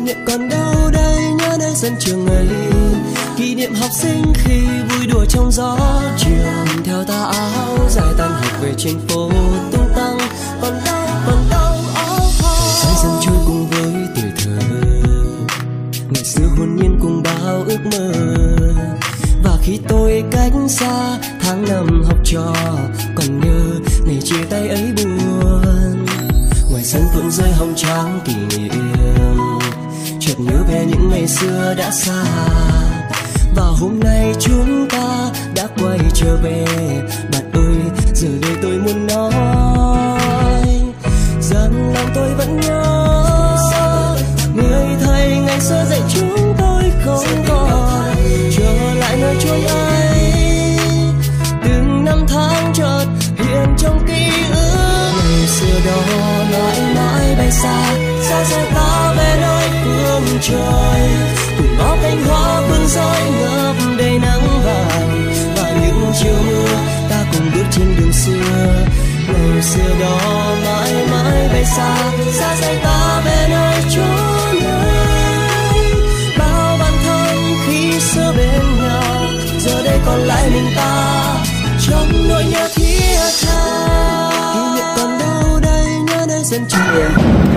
niệm còn đâu đây, nhớ nơi sân trường ấy, kỷ niệm học sinh khi vui đùa trong gió trường, theo tà áo dài tan học về trên phố tung tăng. Còn đâu thời gian trôi cùng với tuổi thơ, ngày xưa hồn nhiên cùng bao ước mơ. Và khi tôi cách xa tháng năm học trò, còn nhớ ngày chia tay ấy buồn. Ngoài sân phượng rơi hồng trắng kỷ niệm, chợt nhớ về những ngày xưa đã xa. Và hôm nay chúng ta đã quay trở về. Bạn ơi, giờ đây tôi muốn nói rằng lòng tôi vẫn nhớ người thầy ngày xưa dạy chúng tôi không còn trở lại nơi chốn ấy. Từng năm tháng chợt hiện trong ký ức, ngày xưa đó mãi mãi bay xa, xa rời ta về nơi phương trời. Cùng ngõ cánh hoa phương rơi ngập đầy nắng vàng, và những chiều mưa ta cùng bước trên đường xưa. Ngày xưa đó mãi mãi bay xa, xa rời ta về nơi chốn ấy. Bao bạn thân khi xưa bên nhau, giờ đây còn lại mình ta trong nỗi nhớ thiết tha. Kỷ niệm còn đâu đây, nhớ nơi sân trường.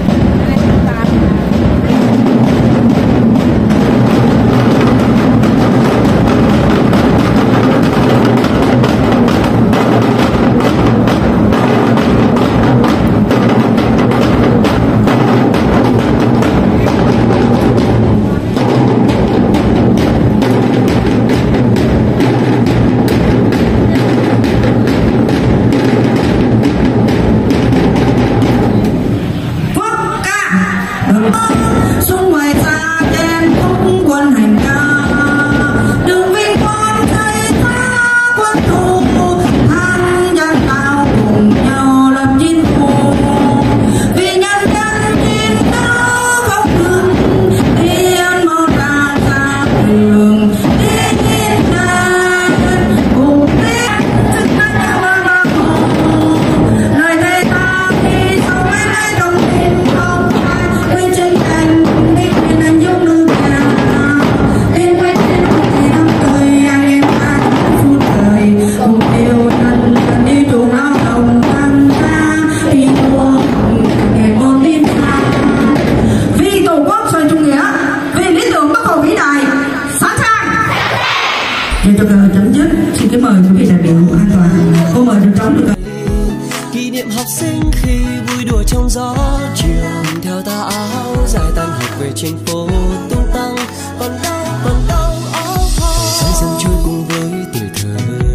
Kỷ niệm học sinh khi vui đùa trong gió trường, theo tà áo dài tan học về trên phố tung tăng. Còn đâu thời gian trôi cùng với tuổi thơ,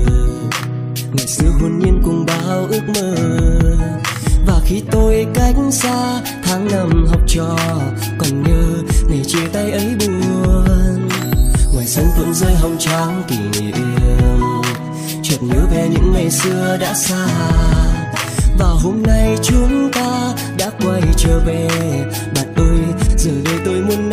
ngày xưa hồn nhiên cùng bao ước mơ. Và khi tôi cách xa tháng năm học trò, còn nhớ ngày chia tay ấy buồn. Ngoài sân phượng rơi hồng trắng kỷ niệm, chợt nhớ về những ngày xưa đã xa. Và hôm nay chúng ta đã quay trở về. Bạn ơi, giờ đây tôi muốn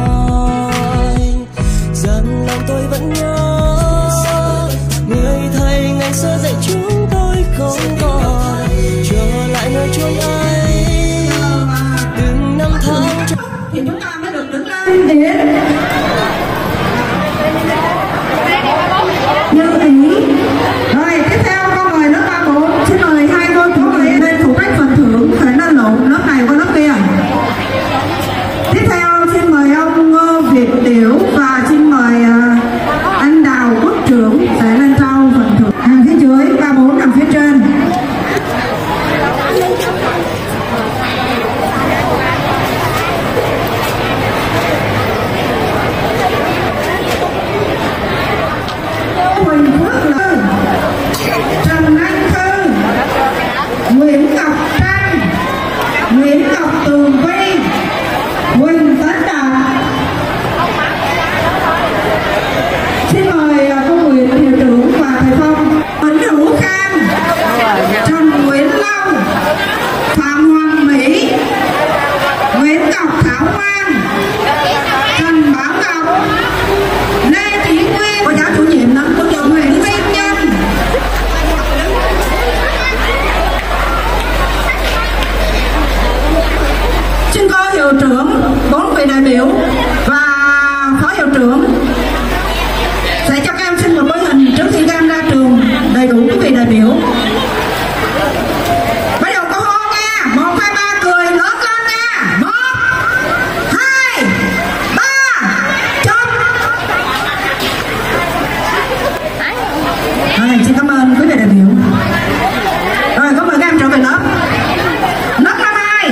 nói rằng lòng tôi vẫn nhớ người thầy ngày xưa dạy chúng tôi không còn trở lại nơi chốn ấy. Từng năm tháng thì chúng ta mới được đứng lên đến như ý. Rồi tiếp theo con mời lớp 3-4, xin mời hai cô chú mời lên phụ trách phần thưởng, phải nó lộn lớp này qua lớp kia. Tiếp theo xin mời ông Ngô Việt Tiểu và xin mời anh Đào Quốc Trưởng sẽ lên trao phần thưởng. Hàng phía dưới, 3-4 nằm phía trên. Huỳnh Phước Lư, Trần Anh Thư, Nguyễn Ngọc Trăng, Nguyễn Ngọc Tường Vi, Huỳnh Tấn Đạt. Xin mời cô Nguyễn Hiệu trưởng và thầy Phong. Nguyễn Hữu Khang, Trần Nguyễn Long, Phạm Hoàng Mỹ, Nguyễn Ngọc Thảo Ngoan, Trần Bảo Ngọc, Lê Thị Nguyên. Cô giáo chủ nhiệm đó, cô giáo Nguyễn Minh Nhân. Xin cô hiệu trưởng 4 vị vị đại biểu và phó hiệu trưởng sẽ cho các em xin một bức hình trước khi các em ra trường đầy đủ quý vị đại biểu. Bắt đầu câu hô nha, 1, 2, 3 cười lớn lên nha, 1, 2, 3 chốt. Rồi, xin cảm ơn quý vị đại biểu. Rồi, có mời các em trở về lớp. Lớp năm 2.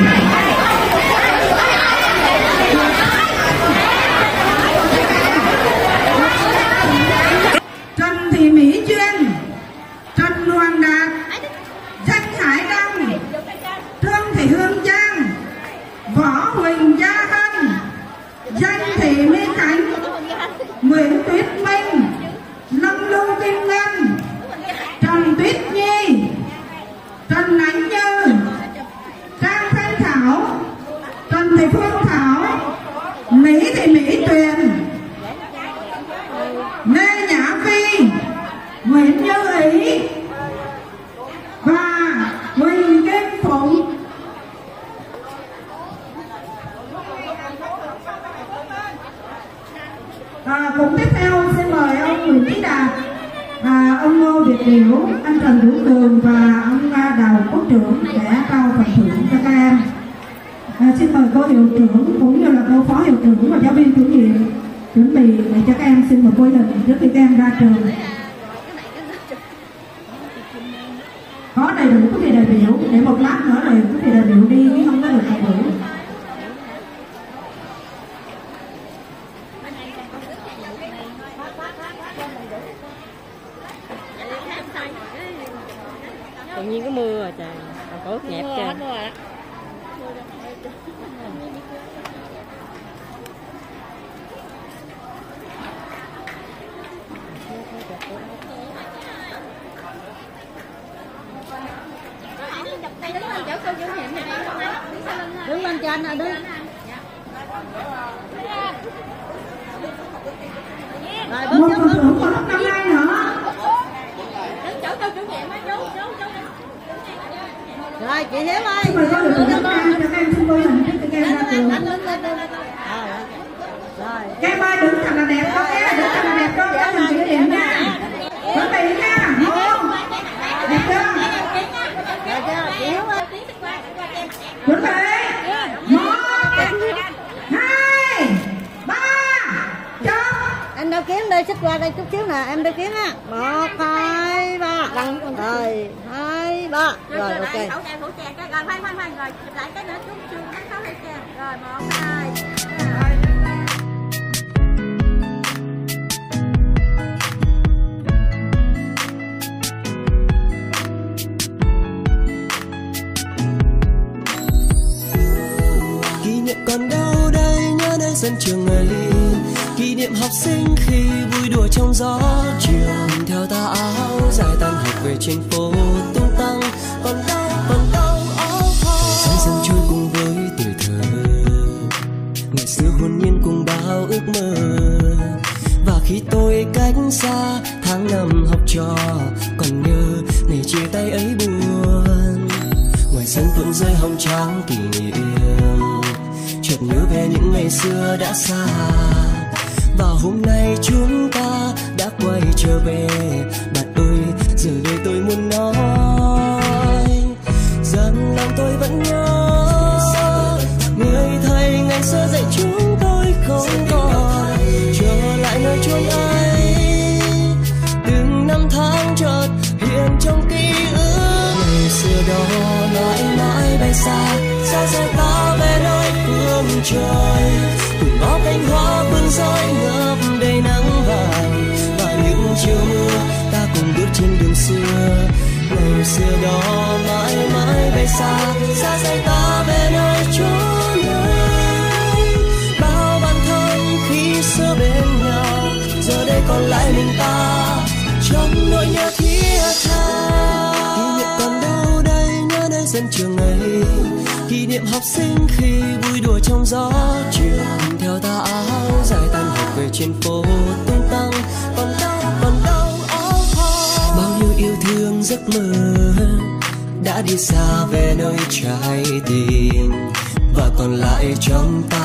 Trần Thị Mỹ Duyên, Trần Hoàng Đạt, Danh Hải Đông, Trương Thị Hương Giang, Võ Huỳnh Gia Hân, Danh Thị Minh Khánh, Nguyễn Tuyết Minh, Lâm Lưu Kim Ngân, Trần Tuyết Nhi, Trần Ánh Như, Trang Thanh Thảo, Trần Thị Phương Thảo, Mỹ Thị Mỹ Tuyền, Lê Nhã Phi, Nguyễn Như Ý và Huỳnh Kim Phụng. Cũng tiếp theo xin mời ông Nguyễn Trí Đạt, ông Ngô Việt Điểu, anh Trần Hữu Cường và ông Đào Quốc Trưởng để trao phần thưởng cho các em. Xin mời cô hiệu trưởng cũng như là cô phó hiệu trưởng và giáo viên chủ nhiệm chuẩn bị để cho các em xin một bức hình trước khi các em ra trường. Có đầy đủ quý vị đại biểu để một lát nữa rồi quý vị đại biểu đi không có được đầy đủ. Tự nhiên có mưa rồi trời, còn ướt nhẹp trời. Đứng lên trên nè, đứng. Rồi Một phần thưởng của lớp năm 2 nữa. đứng chỗ cô chủ nhiệm á, chú. Rồi chị Hiếu ơi. Xin mời cô hiệu trưởng cho các em xin bôi hình trước khi các em ra trường. Rồi. Các em ơi đứng thật là đẹp đó nha, đứng thật là đẹp đó, có hình kỷ niệm nha. Chuẩn bị nha, không? Đẹp chưa? Rồi chưa? Chị Hiếu ơi. Chuẩn bị. 1, 2, 3 chốt. Em đeo kiếm đây, xích qua đây chút xíu nè, em đeo kiếm á. 1, 2, 3. Rồi, 2, 3. Rồi ok. Thủ chè cái rồi khoan rồi chụp lại cái nữa chú bắn sáu hay chè. Rồi 1, 2. Kỷ niệm còn đâu đây, nhớ nơi sân trường ấy, kỷ niệm học sinh khi vui đùa trong gió trường, theo tà áo dài tan học về trên phố tung tăng. Còn đâu thời gian trôi cùng với tuổi thơ, ngày xưa hồn nhiên cùng bao ước mơ. Và khi tôi cách xa tháng năm học trò, còn nhớ ngày chia tay ấy buồn. Ngoài sân phượng rơi hồng trắng kỷ niệm, chợt nhớ về những ngày xưa đã xa. Và hôm nay chúng ta đã quay trở về. Bạn ơi, giờ đây tôi muốn nói rằng lòng tôi vẫn nhớ người thầy ngày xưa dạy chúng tôi không còn trở lại nơi chốn ấy. Từng năm tháng chợt hiện trong ký ức, ngày xưa đó mãi mãi bay xa rời ta về nơi phương trời. Cùng ngõ cánh hoa bừng rơi ngập đầy nắng vàng, và những chiều mưa ta cùng bước trên đường xưa. Ngày xưa đó mãi mãi bay xa rời ta về nơi chốn ấy. Bao bản thân khi xưa bên nhau, giờ đây còn lại mình ta trong nỗi nhớ thiết tha. Kỷ niệm còn đâu đây, nhớ nơi sân trường ấy, kỷ niệm học sinh khi vui đùa trong gió trường, theo tà áo dài tan học về trên phố tung tăng. Còn đâu bao nhiêu yêu thương giấc mơ đã đi xa về nơi trái tim, và còn lại trong ta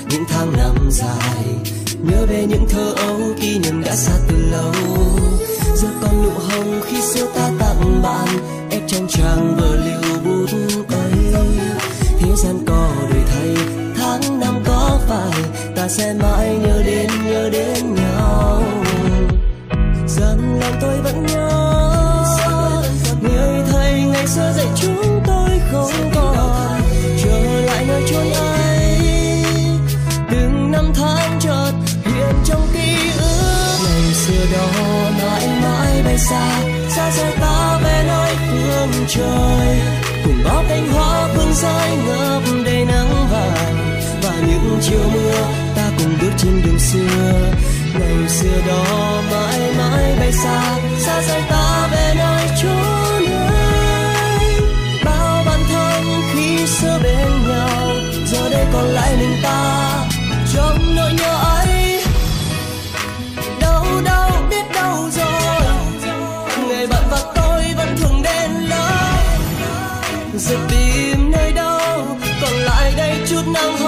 những tháng năm dài, nhớ về những thơ ấu kỷ niệm đã xa từ lâu. Giờ còn nụ hồng khi xưa ta tặng bạn, ép trong trang vở lưu bút ấy. Thế gian có đổi thay, tháng năm có phải ta sẽ mãi nhớ đến nhau. Dần lòng tôi vẫn nhớ người thầy ngày xưa dạy chúng tôi không còn trở lại nơi chốn ấy. Từng năm tháng chợt hiện trong ký ức, ngày xưa đó mãi mãi bay xa, xa rời ta về nơi phương trời. Cùng bao cánh hoa phương rơi ngập đầy nắng vàng, và những chiều mưa ta cùng bước trên đường xưa. Ngày xưa đó mãi mãi bay xa, xa rời ta về nơi chốn ấy. Bao bản thân khi xưa bên nhau, giờ đây còn lại mình ta trong nỗi nhớ ấy. Đâu đâu biết đâu rồi, ngày bạn và tôi vẫn thường đến lớp. Giờ tìm nơi đâu còn lại đây chút nắng